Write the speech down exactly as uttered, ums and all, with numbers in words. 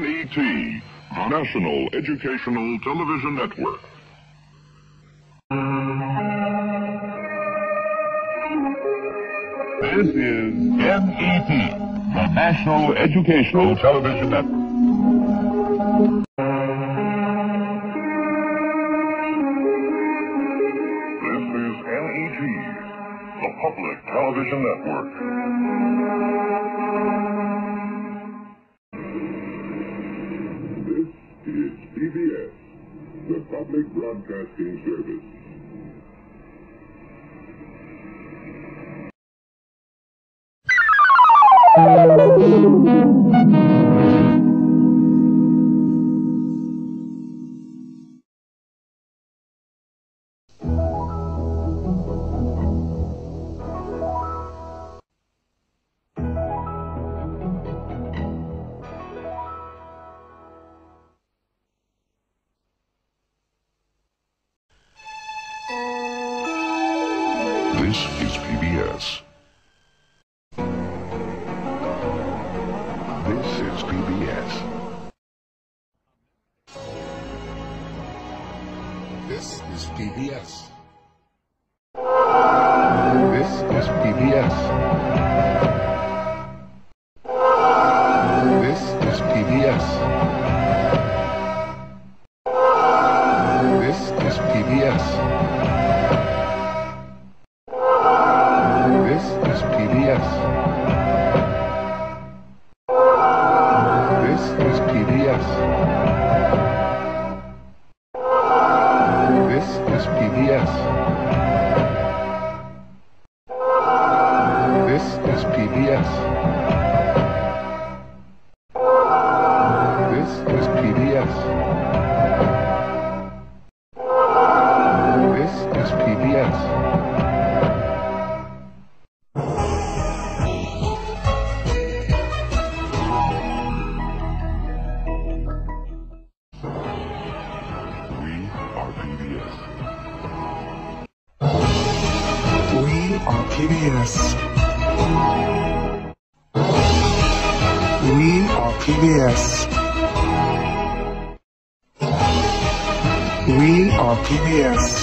N E T, the National Educational Television Network. This is N E T, the National Educational Television Network. This is N E T, the Public Television Network. This is P B S, the Public Broadcasting Service. This is P B S. This is P B S. This is P B S. This is P B S. This is P B S. This is P B S. This is P B S. This is P B S. This is P B S. This is P B S. This is P B S. This is P B S. We are P B S. We are P B S. We are P B S.